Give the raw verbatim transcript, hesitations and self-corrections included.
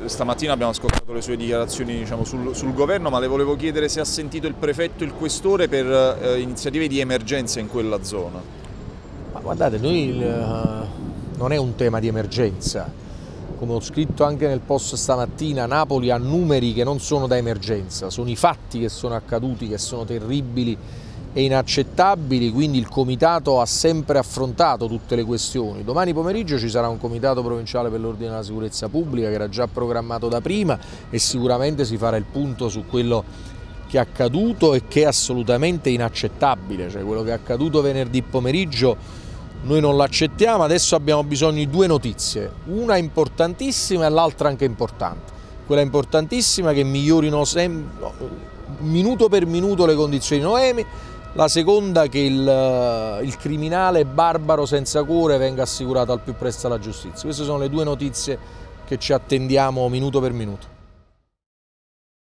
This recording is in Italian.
stamattina abbiamo ascoltato le sue dichiarazioni, diciamo, sul, sul governo, ma le volevo chiedere se ha sentito il prefetto e il questore per eh, iniziative di emergenza in quella zona. Ma guardate, noi uh, non è un tema di emergenza. Come ho scritto anche nel post stamattina, Napoli ha numeri che non sono da emergenza, sono i fatti che sono accaduti, che sono terribili e inaccettabili, quindi il comitato ha sempre affrontato tutte le questioni. Domani pomeriggio ci sarà un comitato provinciale per l'ordine e la sicurezza pubblica che era già programmato da prima e sicuramente si farà il punto su quello che è accaduto e che è assolutamente inaccettabile, cioè quello che è accaduto venerdì pomeriggio noi non l'accettiamo. Adesso abbiamo bisogno di due notizie, una importantissima e l'altra anche importante. Quella importantissima che migliorino minuto per minuto le condizioni di Noemi, la seconda che il, il criminale barbaro senza cuore venga assicurato al più presto alla giustizia. Queste sono le due notizie che ci attendiamo minuto per minuto.